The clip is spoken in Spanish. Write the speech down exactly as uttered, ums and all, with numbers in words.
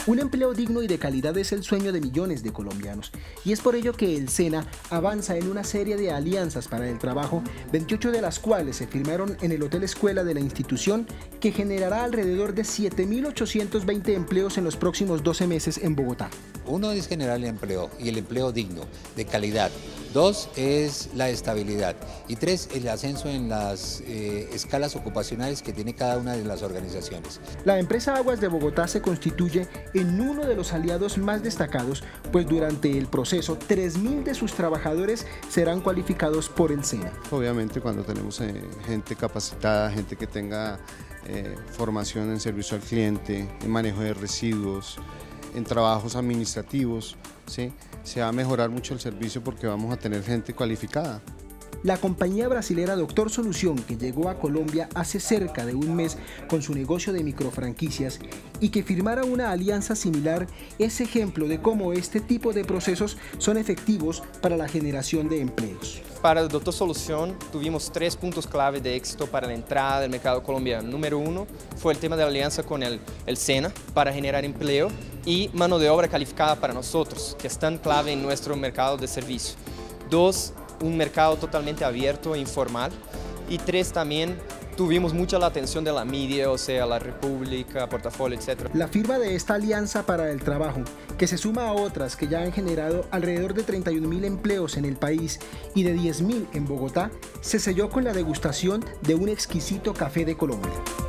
Un empleo digno y de calidad es el sueño de millones de colombianos y es por ello que el SENA avanza en una serie de alianzas para el trabajo, veintiocho de las cuales se firmaron en el Hotel Escuela de la institución, que generará alrededor de siete mil ochocientos veinte empleos en los próximos doce meses en Bogotá. Uno es generar el empleo y el empleo digno, de calidad. Dos es la estabilidad. Y tres, el ascenso en las eh, escalas ocupacionales que tiene cada una de las organizaciones. La empresa Aguas de Bogotá se constituye en uno de los aliados más destacados, pues durante el proceso tres mil de sus trabajadores serán cualificados por el SENA. Obviamente cuando tenemos eh, gente capacitada, gente que tenga eh, formación en servicio al cliente, en manejo de residuos, en trabajos administrativos, ¿sí? Se va a mejorar mucho el servicio porque vamos a tener gente cualificada. La compañía brasilera Doctor Solución, que llegó a Colombia hace cerca de un mes con su negocio de microfranquicias y que firmara una alianza similar, es ejemplo de cómo este tipo de procesos son efectivos para la generación de empleos. Para el Doctor Solución tuvimos tres puntos clave de éxito para la entrada del mercado colombiano. Número uno fue el tema de la alianza con el, el SENA para generar empleo y mano de obra calificada para nosotros, que es tan clave en nuestro mercado de servicio. Dos, un mercado totalmente abierto e informal. Y tres, también tuvimos mucha la atención de la media, o sea, La República, Portafolio, etcétera. La firma de esta alianza para el trabajo, que se suma a otras que ya han generado alrededor de treinta y un mil empleos en el país y de diez mil en Bogotá, se selló con la degustación de un exquisito café de Colombia.